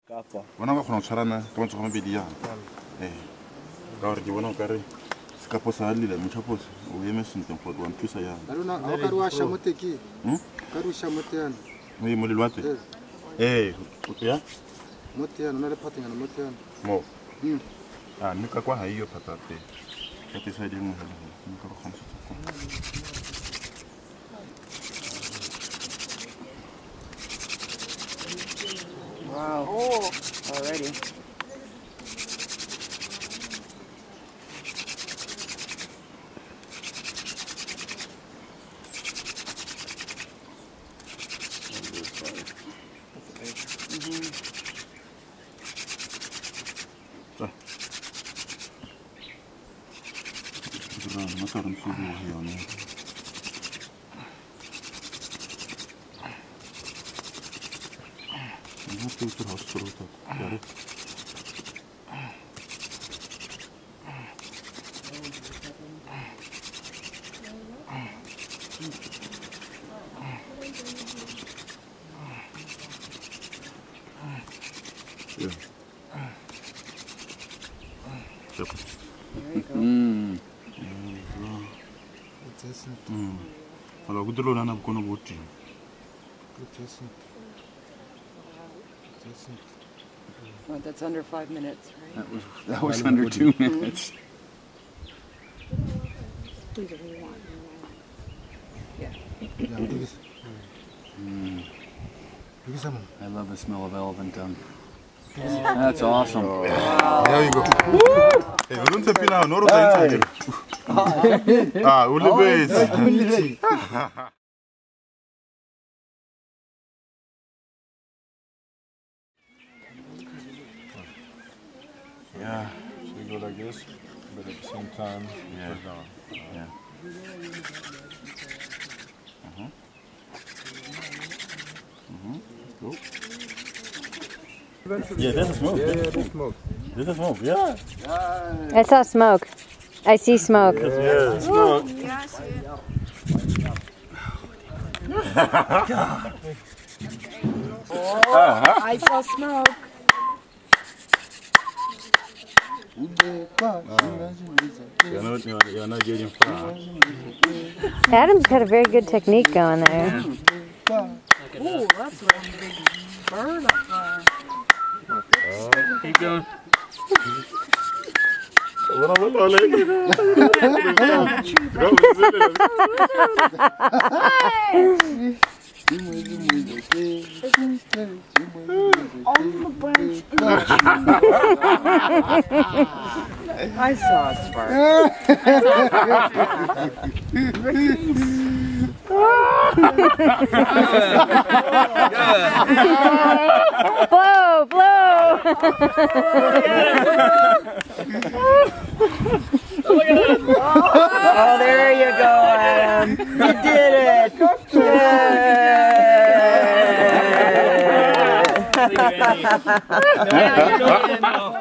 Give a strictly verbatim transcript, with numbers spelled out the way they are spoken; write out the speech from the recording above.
Bona ba khona tshwarana ka motho go mabedi yana. Eh. Ka gore ke bona o kare se ka posa le le motšhapose o eme sentle go one thusa yana. Alona a ka ruwa shamoteki. Hm? Ka ruwa shamoteana. Mo mo le lwate. Eh, o ya? Moteana na le phathanyana moteana. Mo. Hm. Ah, nika kwa ha iyo phatate. Ka tse sa di mo hela. Nika go kgontsha go. Wow. Oh, already. Makaron suhu yana. Ini filter harus terus tak. Jadi. Ya. Siapa? Hmm. Hmm. Alors, vous devez l'en avoir qu'on a voté. Well, that's under five minutes, right? That was that was under two minutes. Yeah. Mm. I love the smell of elephant dung. That's awesome. Wow. There you go. Hey, we don't have pina, no rotation. Ah, only wait. Yeah, so you go like this, but at the same time, yeah, put it down. Yeah. Uh-huh. Mm-hmm. Go. Yeah, there's a smoke. Yeah, yeah, there's smoke. There's a smoke, yeah. I saw smoke. I see smoke. Yeah, yeah smoke. Yeah, I see it. Oh, I saw smoke. You're not getting far. Adam's got a very good technique going there. Oh, that's a big bird up there. Oh. Keep going. I saw a spark. Blow, blow. Oh, there you go, Adam. You did it. Yeah.